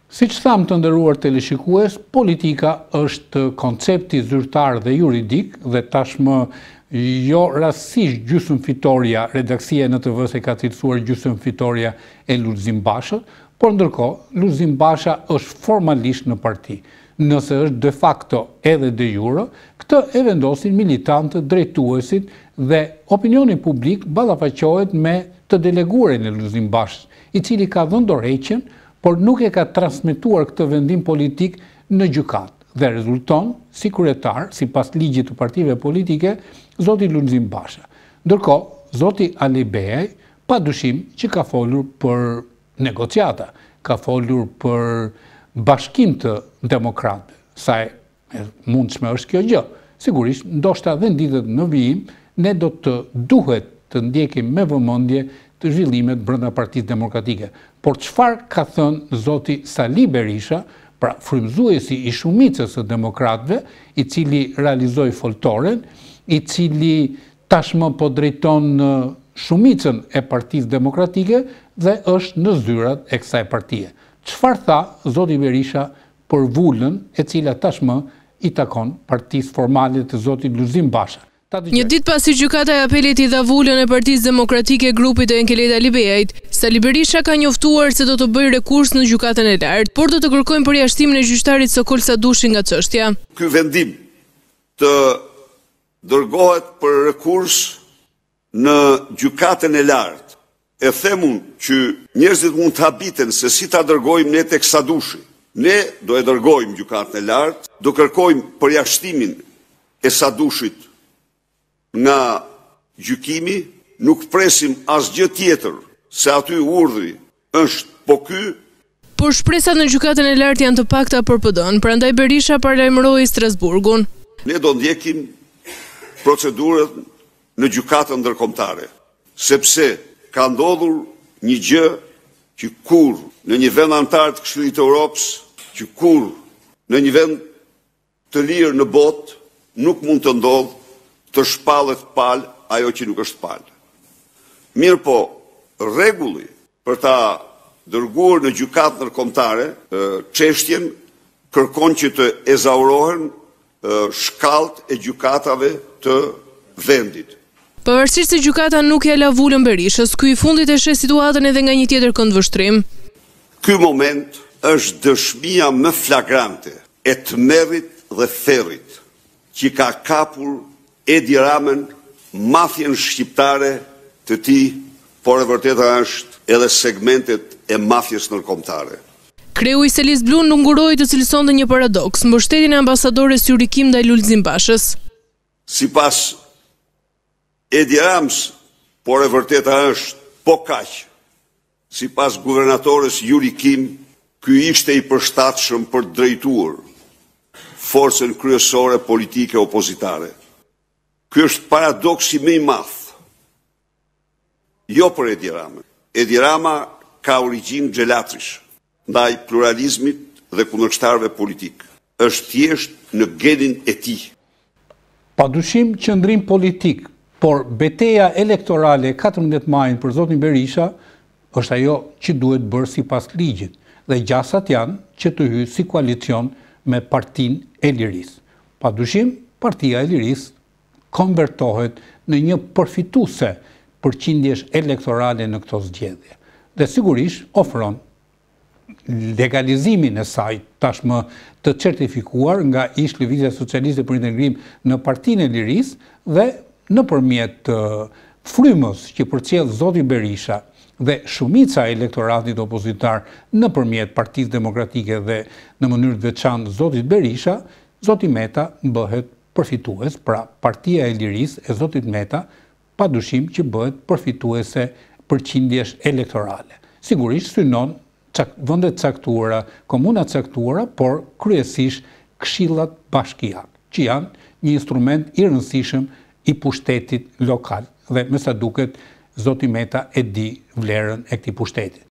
Siç thamë të nderuar teleshikues, politika është koncepti zyrtar dhe juridik dhe tashmë jo rastësisht gjysmëfitoria, redaksia e NTV-s e ka cilësuar gjysmëfitoria e Lulzim Bashës, por ndërkohë Lulzim Basha është formalisht në parti. Nëse është de facto edhe de jure, këtë e vendosin militantët, drejtuesit dhe opinioni publik ballafaqohet me të deleguarin e Lulzim Bashës, i cili ka dhënë dorëheqjen, por nuk e ka transmetuar këtë vendim politik në gjykatë dhe rezulton si kryetar, sipas ligjit të partive politike, zoti Lulzim Basha. Ndërkohë, zoti Ali Beaj, padyshim që ka folur për negociata, ka folur për bashkim të demokratëve, sa e mundshme është kjo gjë. Sigurisht, ndoshta dhe ditët në vijim, ne do të duhet të ndjekim me vëmendje të zhvillimet brenda Partisë Demokratike. Por çfarë ka thënë zoti Sali Berisha, pra frymëzuesi i shumicës së demokratëve, i cili realizoi foltoren, i cili tashmë po drejton shumicën e Partisë Demokratike dhe është në zyrat e kësaj partie. Çfarë tha zoti Berisha për vulën e cila tashmë i takon partisë formale të zotit Lulzim Basha? Një ditë pasi gjykata e apelit i dha vulën e Partisë Demokratike grupit të Enkelet Ali Beajit, Sali Berisha ka njoftuar se do të bëjë rekurs në gjykatën e lartë, por do të kërkojnë përjashtimin e gjyqtarit Sokol Sadushi nga çështja. Ky vendim të dërgohet për rekurs në gjykatën e lartë. E themun që njerëzit mund të habiten se si ta dërgojmë ne tek Sadushi. Ne do e dërgojmë gjykatën e lartë, do kërkojmë përjashtimin e Sadushit nga gjykimi, nuk presim asgjë tjetër, se aty urdhri është po ky. Por shpresat në gjykatën e lartë janë të pakta për PD-n, prandaj Berisha paralajmëroi Strasburgun. Ne do ndjekim procedurën në gjykatën ndërkombëtare, sepse ka ndodhur një gjë që kur në një vend antar të Këshillit të Evropës, që kur në një vend të lirë në botë nuk mund të ndodhë të shpallet palë ajo që nuk është palë. Mirë po, rregulli për ta dërguar në gjykatë ndërkombëtare çështjen kërkon që të ezaurohen shkallët e gjykatave të vendit. Pavarësisht se gjykata nuk ja la vulën Berishës, ky i fundit e sheh situatën edhe nga një tjetër këndvështrim. Ky moment është dëshmia më flagrante e tmerrit dhe therrit që ka kapur Edi Ramën, mafjen shqiptare të tij, por e vërteta është edhe segmentet e mafjes ndërkombëtare. Kreu i Selis Blu nguroi të cilësonte një paradoks, mbështetjen e ambasadores Yurikim ndaj Lulzim Bashës. Sipas Edi Ramës, por e vërteta është po kaq. Sipas guvernatores Yurikim, ky ishte i përshtatshëm për të drejtuar forcën kryesore politike opozitare. Ky është paradoksi më i madh. Jo për Edi Ramën. Edi Rama ka origjinë xhelatrish ndaj pluralizmit dhe kundërshtarëve politik. Është thjesht në genin e tij. Padyshim qëndrim politik, por betejë elektorale 14 majit për zotin Berisha është ajo që duhet bërë sipas ligjit dhe gjasat janë që të hyjë si koalicion me Partinë e Lirisë. Padyshim, Partia e Lirisë konvertohet në një përfituese përqindjesh elektorale në këto zgjedhje. Dhe sigurisht ofron legalizimin e saj tashmë të certifikuar nga ish Lëvizja Socialiste për Integrim në Partinë e Lirisë dhe nëpërmjet frymës që përcjell zoti Berisha dhe shumica e elektoratit opozitar nëpërmjet Partisë Demokratike dhe në mënyrë të veçantë zotit Berisha, zoti Meta bëhet përfitues, pra Partia e Lirisë e zotit Meta, padyshim që bëhet përfituese përqindjesh elektorale. Sigurisht synon vendet caktuara, komunat caktuara, por kryesisht këshillat bashkiake, që janë një instrument i rëndësishëm i pushtetit lokal dhe me sa duket zoti Meta e di vlerën e këtij pushteti.